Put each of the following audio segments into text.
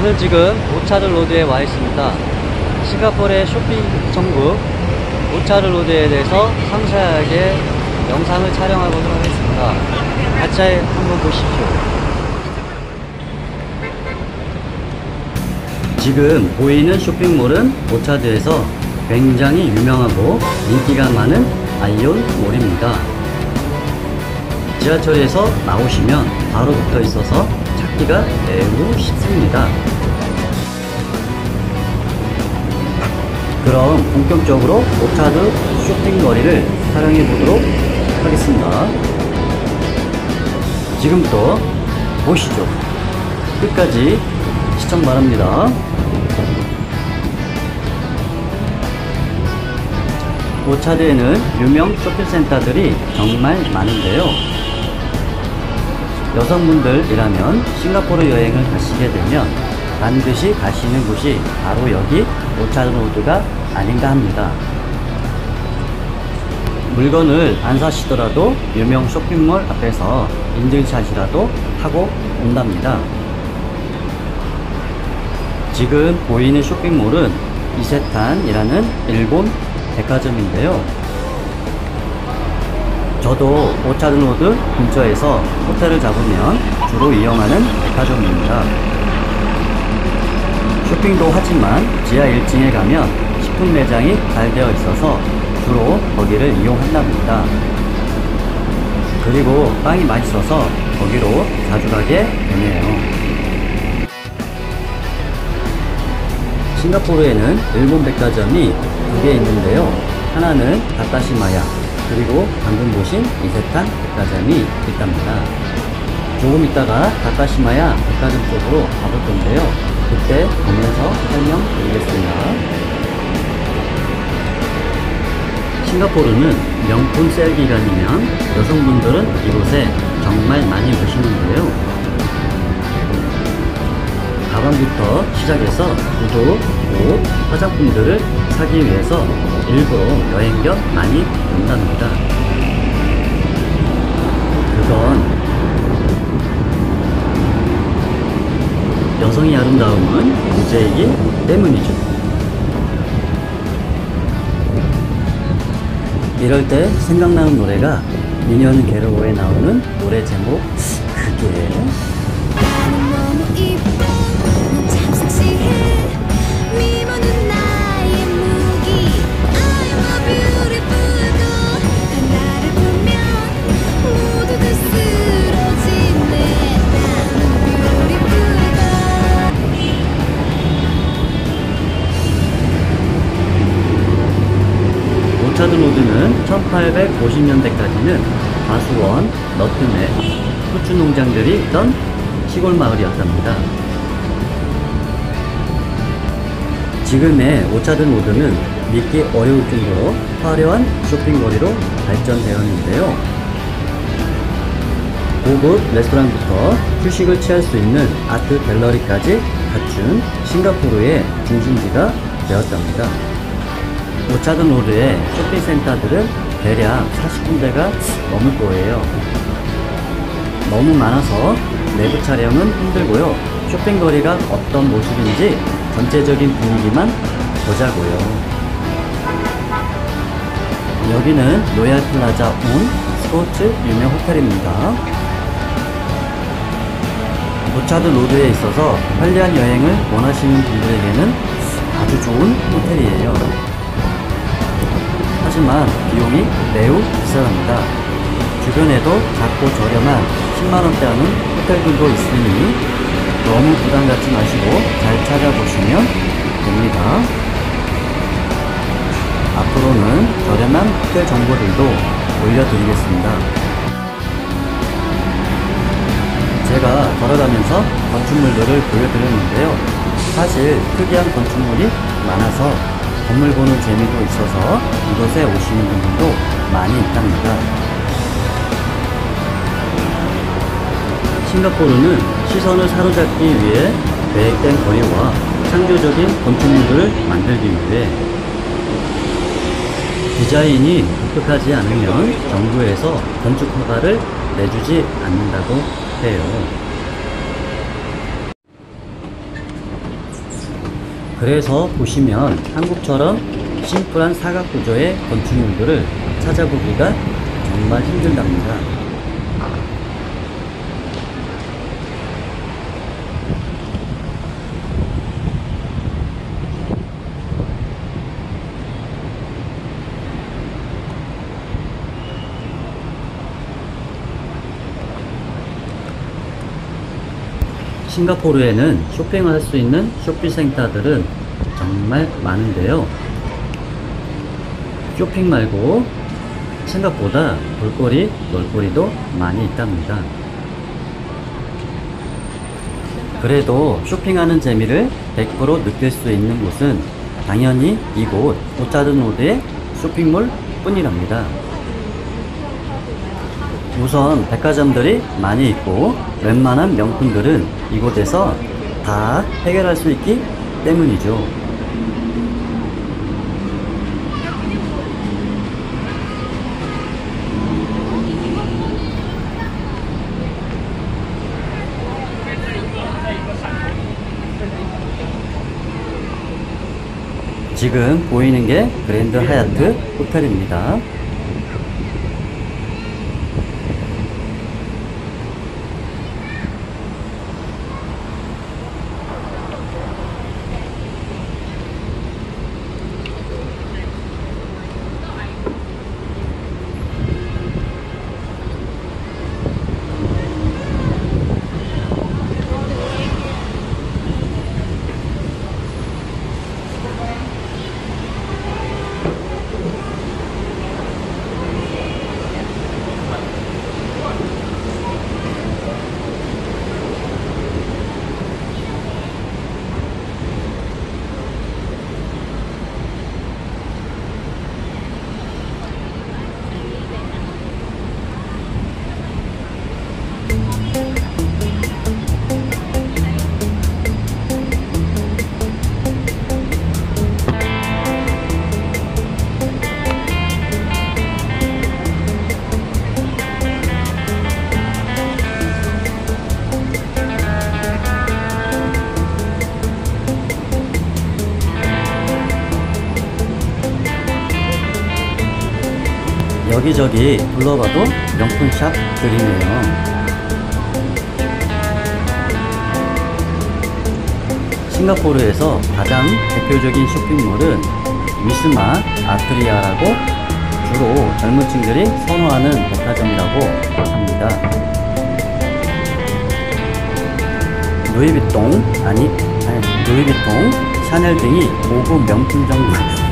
저는 지금 오차르 로드에 와 있습니다. 싱가포르의 쇼핑 천국 오차르 로드에 대해서 상세하게 영상을 촬영하도록 하겠습니다. 같이 한번 보십시오. 지금 보이는 쇼핑몰은 오차르에서 굉장히 유명하고 인기가 많은 아이온몰입니다. 지하철에서 나오시면 바로 붙어 있어서 찾기가 매우 쉽습니다. 그럼 본격적으로 오차르 쇼핑거리를 촬영해 보도록 하겠습니다. 지금부터 보시죠. 끝까지 시청 바랍니다. 오차르에는 유명 쇼핑센터들이 정말 많은데요. 여성분들이라면 싱가포르 여행을 가시게 되면 반드시 가시는 곳이 바로 여기 오차르 로드가 아닌가 합니다. 물건을 안 사시더라도 유명 쇼핑몰 앞에서 인증샷이라도 하고 온답니다. 지금 보이는 쇼핑몰은 이세탄이라는 일본 백화점인데요. 저도 오차르 로드 근처에서 호텔을 잡으면 주로 이용하는 백화점입니다. 쇼핑도 하지만 지하 1층에 가면 식품 매장이 잘 되어 있어서 주로 거기를 이용한답니다. 그리고 빵이 맛있어서 거기로 자주 가게 되네요. 싱가포르에는 일본 백화점이 두 개 있는데요. 하나는 다카시마야, 그리고 방금 보신 이세탄 백화점이 있답니다. 조금 있다가 다카시마야 백화점 쪽으로 가볼 건데요. 그때 보면서 설명드리겠습니다. 싱가포르는 명품 세일 기간이면 여성분들은 이곳에 정말 많이 오시는데요. 가방부터 시작해서 구두, 옷, 화장품들을 사기 위해서 일부러 여행 겸 많이 온답니다. 그건 여성의 아름다움은 문제이기 때문이죠. 이럴 때 생각나는 노래가 미녀는 괴로워에 나오는 노래 제목, 그게 오차르 로드는 1850년대까지는 과수원, 너트맥, 후추 농장들이 있던 시골 마을이었답니다. 지금의 오차르 로드는 믿기 어려울 정도로 화려한 쇼핑거리로 발전되었는데요. 고급 레스토랑부터 휴식을 취할 수 있는 아트 갤러리까지 갖춘 싱가포르의 중심지가 되었답니다. 오차르 로드의 쇼핑센터들은 대략 40군데가 넘을 거예요. 너무 많아서 내부 촬영은 힘들고요. 쇼핑거리가 어떤 모습인지 전체적인 분위기만 보자고요. 여기는 로얄 플라자 온 스포츠 유명 호텔입니다. 오차르 로드에 있어서 편리한 여행을 원하시는 분들에게는 아주 좋은 호텔이에요. 하지만 비용이 매우 비싸답니다. 주변에도 작고 저렴한 10만원대 하는 호텔들도 있으니 너무 부담 갖지 마시고 잘 찾아보시면 됩니다. 앞으로는 저렴한 호텔 정보들도 올려드리겠습니다. 제가 걸어가면서 건축물들을 보여드렸는데요. 사실 특이한 건축물이 많아서 건물 보는 재미도 있어서 이곳에 오시는 분들도 많이 있답니다. 싱가포르는 시선을 사로잡기 위해 계획된 거리와 창조적인 건축물들을 만들기 위해 디자인이 독특하지 않으면 정부에서 건축 허가를 내주지 않는다고 해요. 그래서 보시면 한국처럼 심플한 사각 구조의 건축물들을 찾아보기가 정말 힘들답니다. 싱가포르에는 쇼핑을 할 수 있는 쇼핑센터들은 정말 많은데요. 쇼핑 말고 생각보다 볼거리, 놀거리도 많이 있답니다. 그래도 쇼핑하는 재미를 100% 느낄 수 있는 곳은 당연히 이곳 오차든 로드의 쇼핑몰 뿐이랍니다. 우선 백화점들이 많이 있고 웬만한 명품들은 이곳에서 다 해결할 수 있기 때문이죠. 지금 보이는 게 그랜드 하얏트 호텔입니다. 여기저기 둘러봐도 명품샵들이네요. 싱가포르에서 가장 대표적인 쇼핑몰은 위스마 아트리아라고 주로 젊은 층들이 선호하는 백화점이라고 합니다. 루이비통, 샤넬 등이 고급 명품 정품,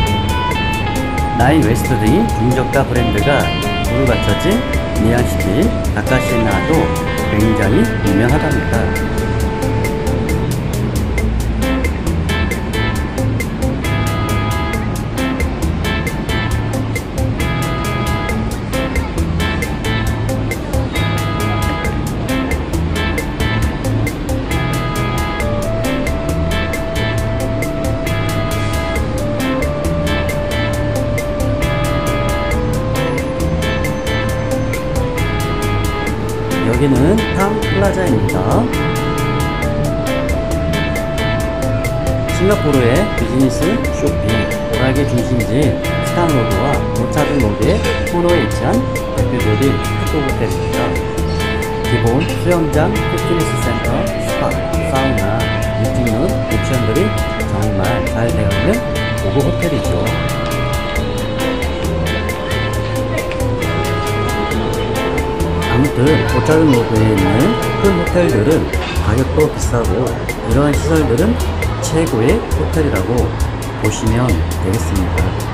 나인 웨스트 등이 중저가 브랜드가 두루 갖춰진 니안시티 다카시마도 굉장히 유명하답니다. 여기는 탕 플라자입니다. 싱가포르의 비즈니스 쇼핑 오락의 중심지인 스탄로드와 오차든 로드의 코너에 위치한 대표적인 탑호텔입니다. 기본 수영장, 피트니스 센터, 스파, 사우나, 미팅룸, 옵션들이 정말 잘 되어 있는 고급 호텔이죠. 아무튼 오차든 로드에 있는 큰 호텔들은 가격도 비싸고 이러한 시설들은 최고의 호텔이라고 보시면 되겠습니다.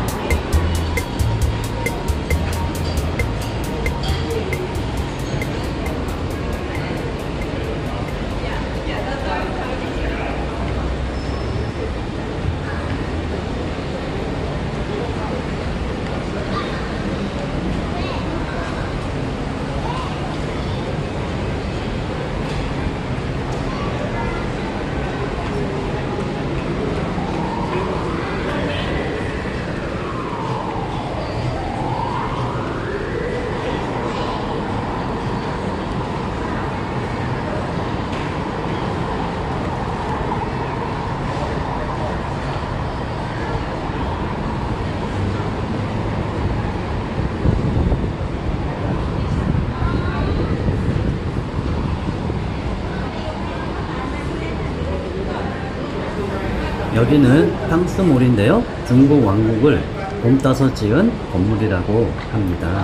여기는 탕스몰인데요. 중국 왕국을 봄따서 지은 건물이라고 합니다.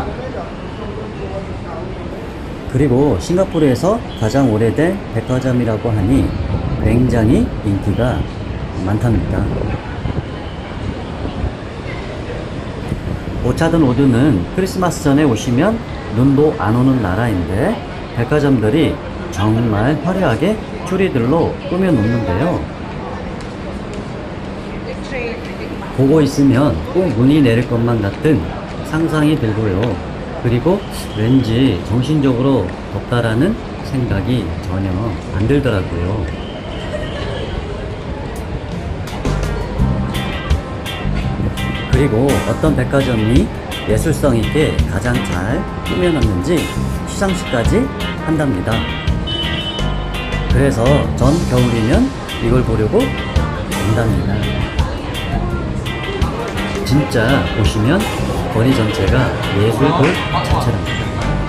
그리고 싱가포르에서 가장 오래된 백화점이라고 하니 굉장히 인기가 많답니다. 오차든 오드는 크리스마스 전에 오시면 눈도 안 오는 나라인데 백화점들이 정말 화려하게 추리들로 꾸며 놓는데요. 보고 있으면 꼭 눈이 내릴 것만 같은 상상이 들고요. 그리고 왠지 정신적으로 덥다라는 생각이 전혀 안 들더라고요. 그리고 어떤 백화점이 예술성 있게 가장 잘 꾸며놨는지 시상식까지 한답니다. 그래서 전 겨울이면 이걸 보려고 온답니다. 진짜 보시면 거리 전체가 예술돌 자체랍니다.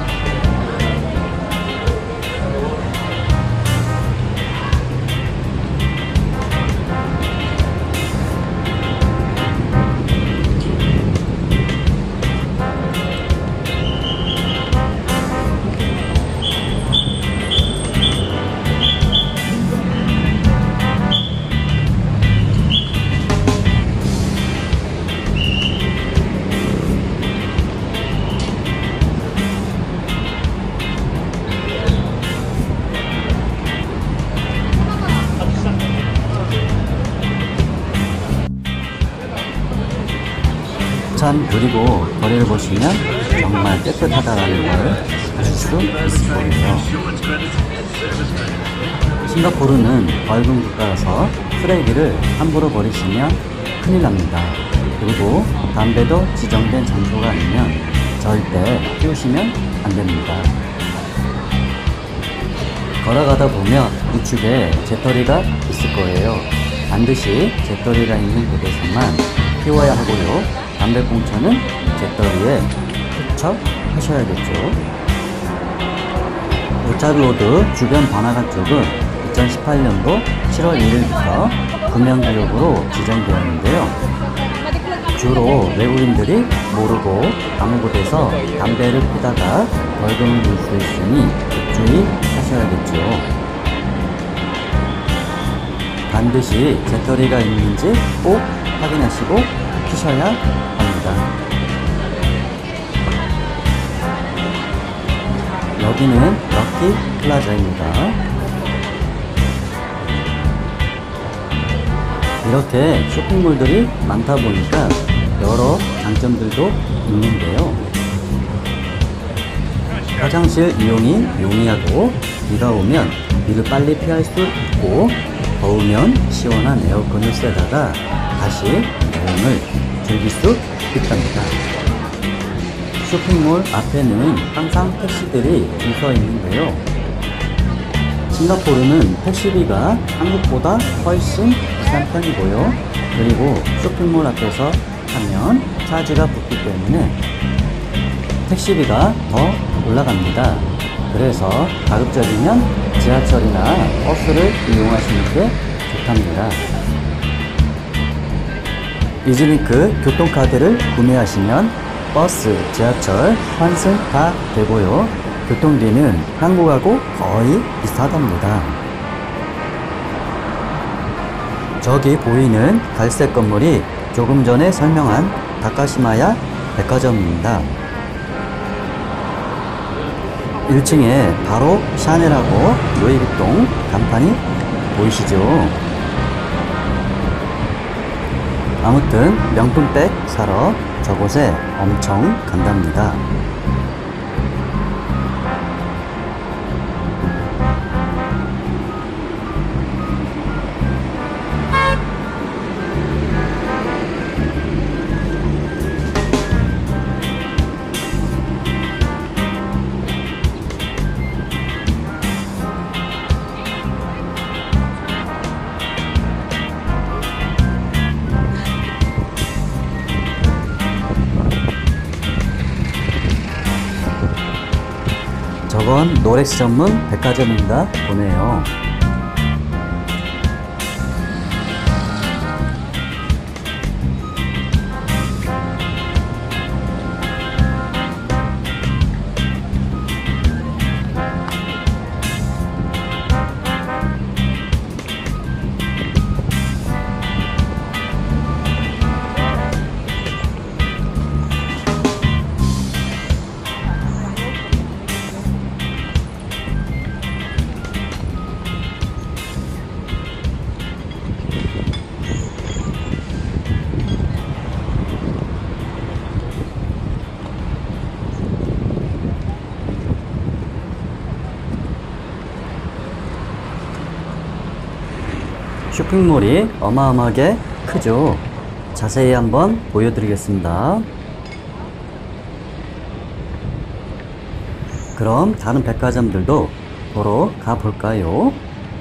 참, 그리고 거리를 보시면 정말 깨끗하다라는 걸 알 수 있을 거예요. 싱가포르는 밝은 국가라서 쓰레기를 함부로 버리시면 큰일 납니다. 그리고 담배도 지정된 장소가 아니면 절대 피우시면 안 됩니다. 걸어가다 보면 우측에 재떨이가 있을 거예요. 반드시 재떨이가 있는 곳에서만 피워야 하고요. 담배꽁초는 재떨이에 투척하셔야겠죠. 오차로드 주변 번화가 쪽은 2018년도 7월 1일부터 구명구역으로 지정되었는데요. 주로 외국인들이 모르고 아무 곳에서 담배를 피다가 벌금을 물 수 있으니 주의하셔야겠죠. 반드시 재떨이가 있는지 꼭 확인하시고 피셔야 합니다. 여기는 럭키 플라자입니다. 이렇게 쇼핑몰들이 많다 보니까 여러 장점들도 있는데요. 화장실 이용이 용이하고 비가 오면 비를 빨리 피할 수 있고 더우면 시원한 에어컨을 쐬다가 다시 여행을 즐길 수 있답니다. 쇼핑몰 앞에는 항상 택시들이 줄 서 있는데요. 싱가포르는 택시비가 한국보다 훨씬 비싼 편이고요. 그리고 쇼핑몰 앞에서 타면 차지가 붙기 때문에 택시비가 더 올라갑니다. 그래서 가급적이면 지하철이나 버스를 이용하시는 게 좋답니다. 이즈링크 교통카드를 구매하시면 버스, 지하철 환승 다 되고요. 교통비는 한국하고 거의 비슷하답니다. 저기 보이는 갈색 건물이 조금 전에 설명한 다카시마야 백화점입니다. 1층에 바로 샤넬하고 루이비통 간판이 보이시죠? 아무튼 명품백 사러 저곳에 엄청 간답니다. 저건 노렉스 전문 백화점인가 보네요. 쇼핑몰이 어마어마하게 크죠. 자세히 한번 보여드리겠습니다. 그럼 다른 백화점들도 보러 가볼까요?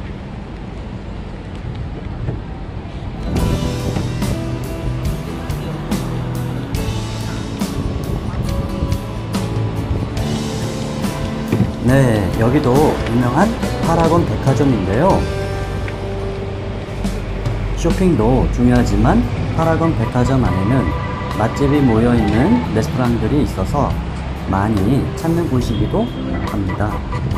네, 여기도 유명한 파라곤 백화점인데요. 쇼핑도 중요하지만 파라곤 백화점 안에는 맛집이 모여있는 레스토랑들이 있어서 많이 찾는 곳이기도 합니다.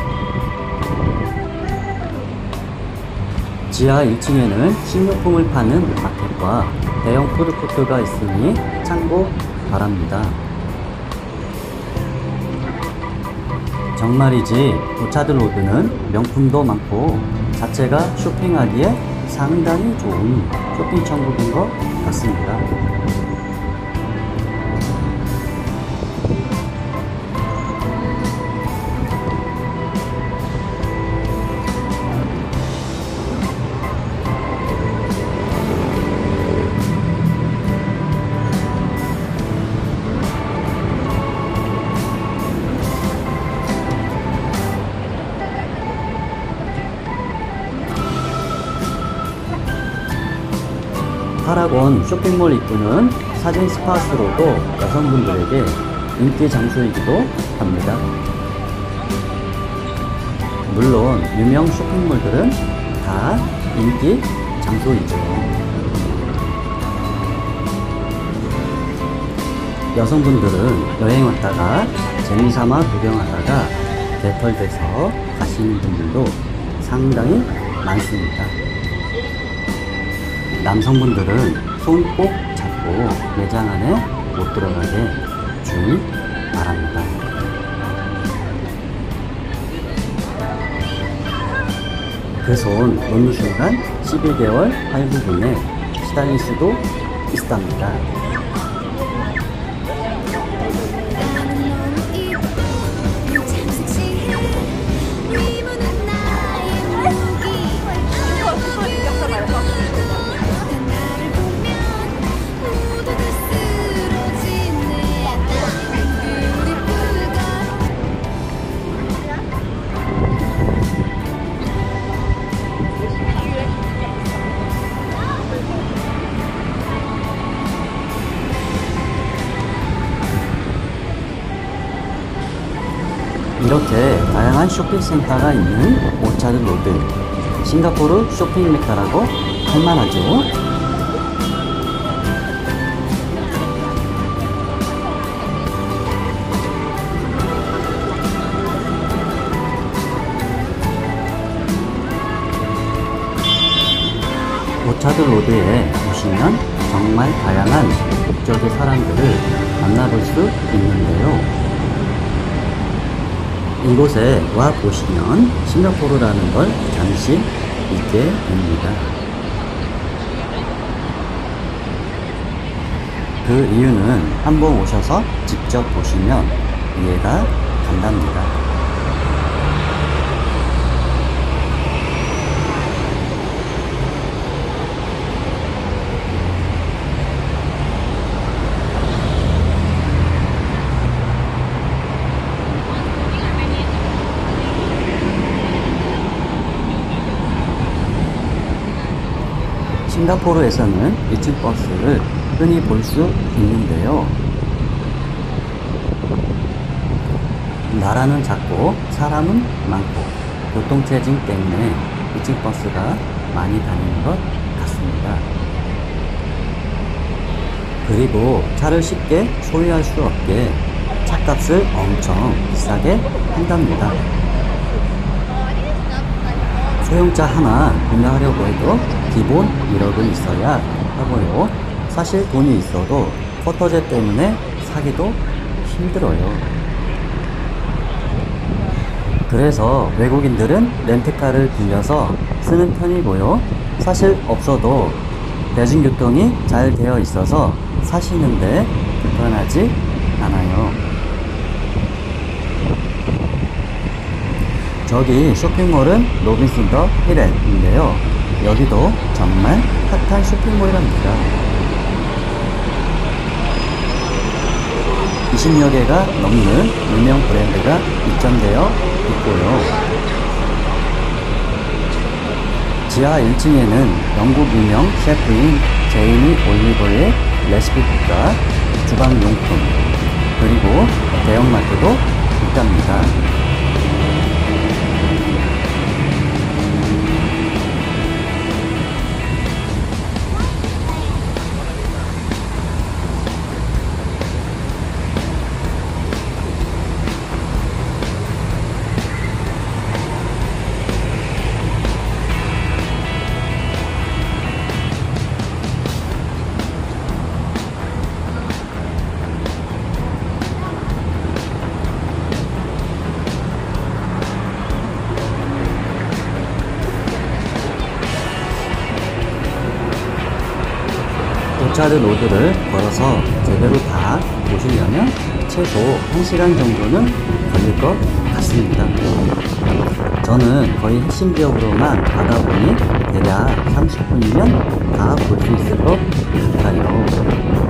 지하 1층에는 식료품을 파는 마켓과 대형 푸드코트가 있으니 참고 바랍니다. 정말이지 오차드 로드는 명품도 많고 자체가 쇼핑하기에 상당히 좋은 쇼핑 천국인 것 같습니다. 파라곤 쇼핑몰 입구는 사진 스팟으로도 여성분들에게 인기 장소이기도 합니다. 물론 유명 쇼핑몰들은 다 인기 장소이죠. 여성분들은 여행 왔다가 재미삼아 구경하다가 배털돼서 가시는 분들도 상당히 많습니다. 남성분들은 손 꼭 잡고 매장 안에 못 들어가게 주의 바랍니다. 그 손 놓는 순간 11개월 할부금에 시달릴 수도 있답니다. 이렇게 다양한 쇼핑센터가 있는 오차드 로드, 싱가포르 쇼핑 메카라고 할 만하죠. 오차드 로드에 오시면 정말 다양한 국적의 사람들을 만나볼 수 있는데요. 이곳에 와 보시면 싱가포르라는 걸 잠시 잊게 됩니다. 그 이유는 한번 오셔서 직접 보시면 이해가 간답니다. 싱가포르에서는 2층 버스를 흔히 볼 수 있는데요. 나라는 작고 사람은 많고 교통체증 때문에 2층 버스가 많이 다니는 것 같습니다. 그리고 차를 쉽게 소유할 수 없게 차값을 엄청 비싸게 한답니다. 소형차 하나 구매하려고 해도 기본 1억은 있어야 하고요. 사실 돈이 있어도 포터제 때문에 사기도 힘들어요. 그래서 외국인들은 렌트카를 빌려서 쓰는 편이고요. 사실 없어도 대중교통이 잘 되어 있어서 사시는데 불편하지 않아요. 저기 쇼핑몰은 로빈슨 더 힐앤인데요. 여기도 정말 핫한 쇼핑몰이랍니다. 20여 개가 넘는 유명 브랜드가 입점되어 있고요. 지하 1층에는 영국 유명 셰프인 제이미 올리버의 레시피북과 주방용품, 그리고 대형마트도 있답니다. 오차드 로드를 걸어서 제대로 다 보시려면 최소 1시간 정도는 걸릴 것 같습니다. 저는 거의 핵심 지역으로만 가다 보니 대략 30분이면 다 볼 수 있을 것 같아요.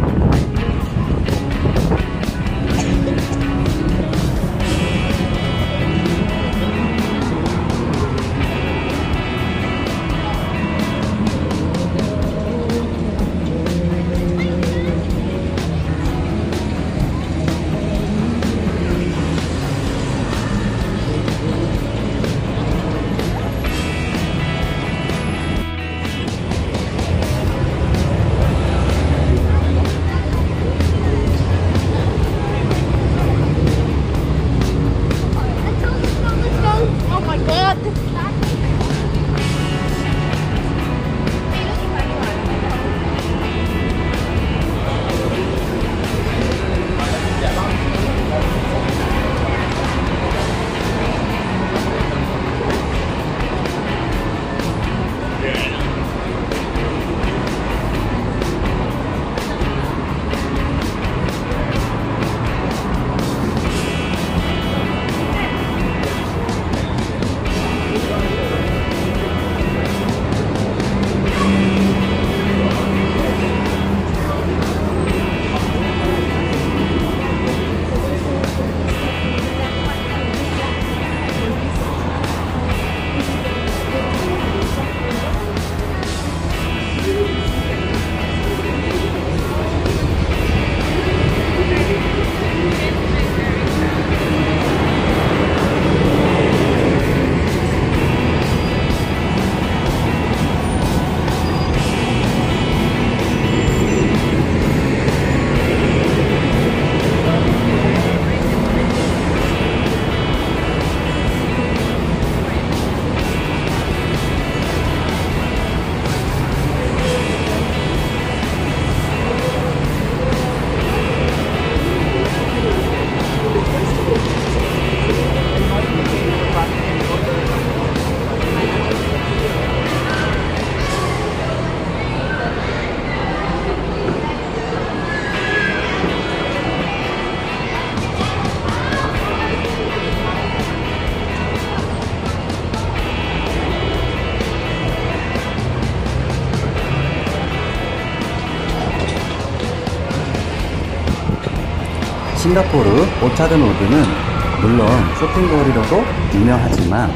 싱가포르 오차드 로드는 물론 쇼핑거리로도 유명하지만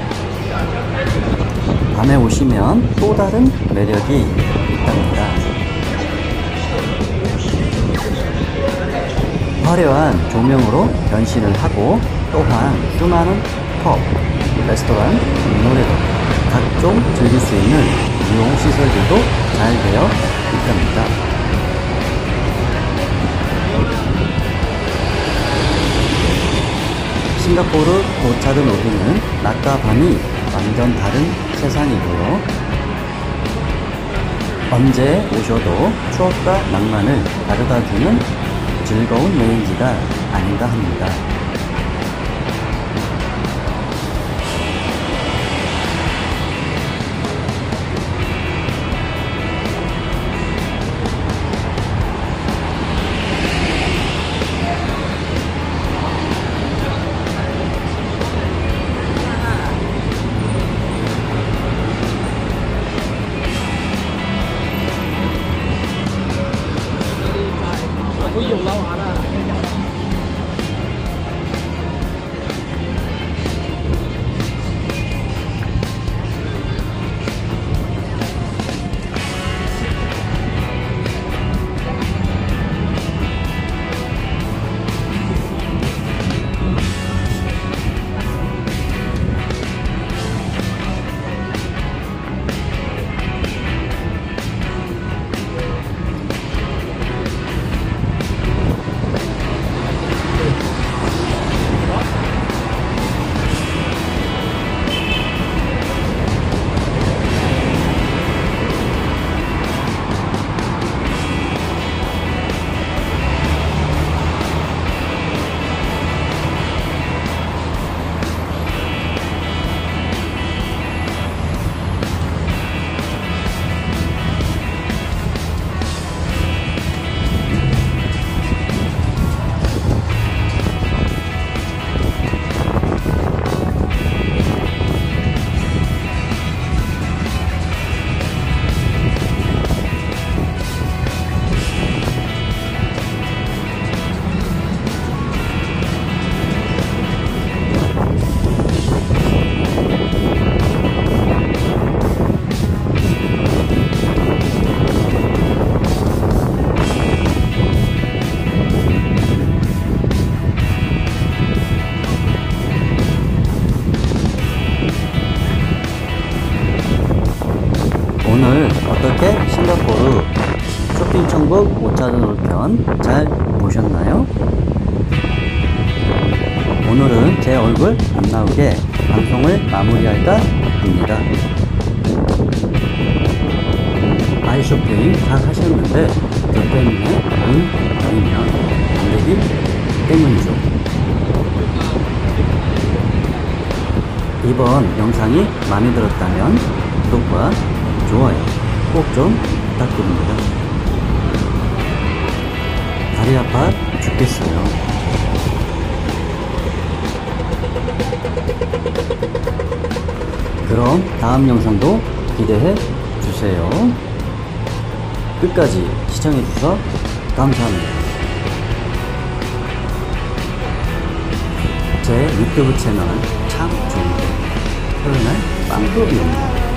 밤에 오시면 또 다른 매력이 있답니다. 화려한 조명으로 변신을 하고 또한 수많은 펍, 레스토랑, 노래방, 각종 즐길 수 있는 이용 시설들도 잘 되어 있답니다. 싱가포르 오차드 로드는 낮과 밤이 완전 다른 세상이고요. 언제 오셔도 추억과 낭만을 가져다주는 즐거운 여행지가 아닌가 합니다. 오늘은 제 얼굴 안 나오게 방송을 마무리할까 합니다. 아이 쇼핑 잘 하셨는데 저 때문에 응? 아니면 안 되기 때문이죠. 이번 영상이 마음에 들었다면 구독과 좋아요 꼭 좀 부탁드립니다. 다리 아파 죽겠어요. 그럼 다음 영상도 기대해 주세요. 끝까지 시청해 주셔서 감사합니다. 제 유튜브 채널 참 좋은데 토요일날 빵도 없네요.